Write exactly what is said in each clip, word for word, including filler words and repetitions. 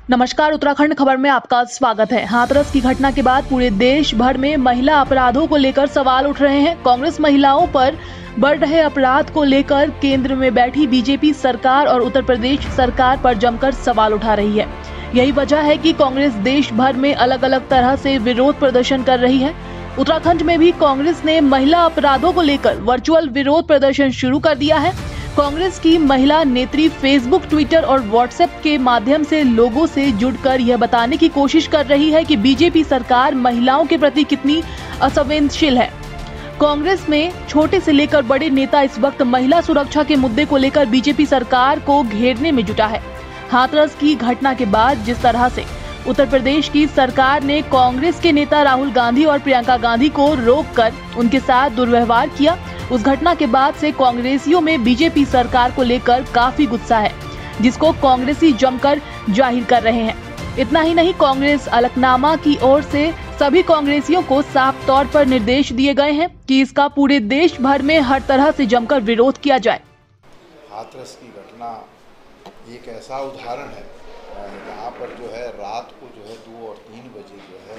नमस्कार, उत्तराखंड खबर में आपका स्वागत है। हाथरस की घटना के बाद पूरे देश भर में महिला अपराधों को लेकर सवाल उठ रहे हैं। कांग्रेस महिलाओं पर बढ़ रहे अपराध को लेकर केंद्र में बैठी बीजेपी सरकार और उत्तर प्रदेश सरकार पर जमकर सवाल उठा रही है। यही वजह है कि कांग्रेस देश भर में अलग अलग तरह से विरोध प्रदर्शन कर रही है। उत्तराखंड में भी कांग्रेस ने महिला अपराधों को लेकर वर्चुअल विरोध प्रदर्शन शुरू कर दिया है। कांग्रेस की महिला नेत्री फेसबुक, ट्विटर और व्हाट्सएप के माध्यम से लोगों से जुड़कर यह बताने की कोशिश कर रही है कि बीजेपी सरकार महिलाओं के प्रति कितनी असंवेदनशील है। कांग्रेस में छोटे से लेकर बड़े नेता इस वक्त महिला सुरक्षा के मुद्दे को लेकर बीजेपी सरकार को घेरने में जुटा है। हाथरस की घटना के बाद जिस तरह से उत्तर प्रदेश की सरकार ने कांग्रेस के नेता राहुल गांधी और प्रियंका गांधी को रोककर उनके साथ दुर्व्यवहार किया, उस घटना के बाद से कांग्रेसियों में बीजेपी सरकार को लेकर काफी गुस्सा है, जिसको कांग्रेसी जमकर जाहिर कर रहे हैं। इतना ही नहीं, कांग्रेस अलकनमा की ओर से सभी कांग्रेसियों को साफ तौर पर निर्देश दिए गए हैं कि इसका पूरे देश भर में हर तरह से जमकर विरोध किया जाए। हाथरस की घटना एक ऐसा उदाहरण है यहाँ पर जो है रात को जो है दो और तीन बजे जो है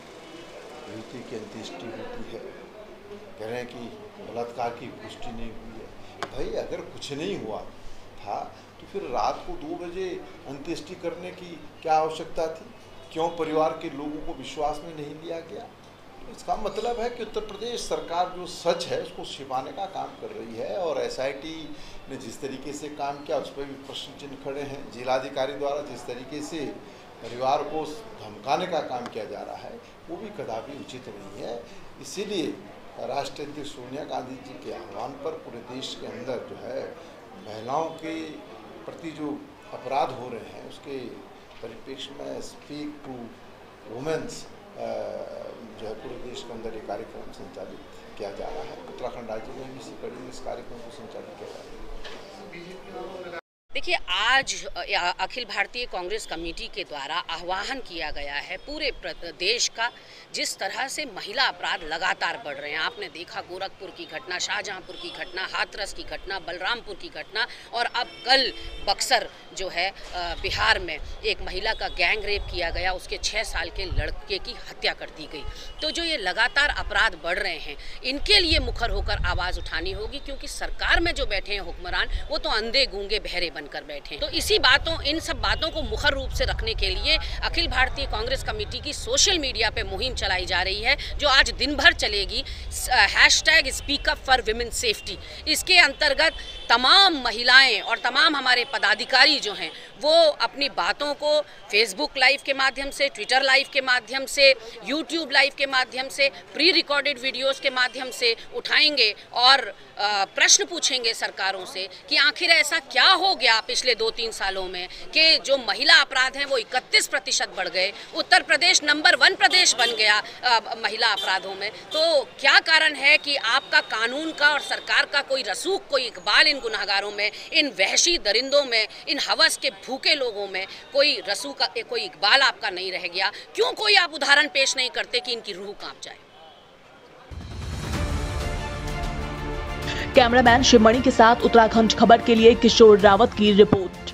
युवती की अंत्येष्टि होती है। कह रहे हैं कि बलात्कार की पुष्टि नहीं हुई है। भाई अगर कुछ नहीं हुआ था तो फिर रात को दो बजे अंत्येष्टि करने की क्या आवश्यकता थी? क्यों परिवार के लोगों को विश्वास में नहीं लिया गया? इसका मतलब है कि उत्तर प्रदेश सरकार जो सच है उसको छिपाने का काम कर रही है और एस आई टी ने जिस तरीके से काम किया उस पर भी प्रश्न चिन्ह खड़े हैं। जिलाधिकारी द्वारा जिस तरीके से परिवार को धमकाने का काम किया जा रहा है वो भी कदापि उचित नहीं है। इसीलिए राष्ट्रीय अध्यक्ष सोनिया गांधी जी के आह्वान पर पूरे देश के अंदर जो है महिलाओं के प्रति जो अपराध हो रहे हैं उसके परिप्रेक्ष्य में स्पीक टू वुमेन्स जो है पूरे देश के अंदर ये कार्यक्रम संचालित किया जा रहा है। उत्तराखंड राज्य में भी इसी कड़ी में इस कार्यक्रम को संचालित किया जा रहा है। देखिए, आज अखिल भारतीय कांग्रेस कमेटी के द्वारा आह्वान किया गया है पूरे देश का, जिस तरह से महिला अपराध लगातार बढ़ रहे हैं। आपने देखा गोरखपुर की घटना, शाहजहांपुर की घटना, हाथरस की घटना, बलरामपुर की घटना और अब कल बक्सर जो है बिहार में एक महिला का गैंग रेप किया गया, उसके छः साल के लड़के की हत्या कर दी गई। तो जो ये लगातार अपराध बढ़ रहे हैं इनके लिए मुखर होकर आवाज़ उठानी होगी, क्योंकि सरकार में जो बैठे हैं हुक्मरान वो तो अंधे गूंगे बहरे कर बैठे। तो इसी बातों इन सब बातों को मुखर रूप से रखने के लिए अखिल भारतीय कांग्रेस कमेटी की सोशल मीडिया पे मुहिम चलाई जा रही है, जो आज दिन भर चलेगी। Hashtag speak up for women safety. इसके अंतर्गत तमाम महिलाएं और तमाम हमारे पदाधिकारी जो हैं वो अपनी बातों को फेसबुक लाइव के माध्यम से, ट्विटर लाइव के माध्यम से, यूट्यूब लाइव के माध्यम से, प्री रिकॉर्डेड वीडियोस के माध्यम से उठाएंगे और प्रश्न पूछेंगे सरकारों से कि आखिर ऐसा क्या हो गया पिछले दो तीन सालों में कि जो महिला अपराध हैं वो इकतीस प्रतिशत बढ़ गए। उत्तर प्रदेश नंबर वन प्रदेश बन गया आ, महिला अपराधों में। तो क्या कारण है कि आपका कानून का और सरकार का कोई रसूख, कोई इकबाल इन गुनहगारों में, इन वहशी दरिंदों में, इन हवस के भूखे लोगों में कोई रसूख का कोई इकबाल आपका नहीं रह गया? क्यों कोई आप उदाहरण पेश नहीं करते कि इनकी रूह कांप जाए? कैमरामैन शिवमणि के साथ उत्तराखंड खबर के लिए किशोर रावत की रिपोर्ट।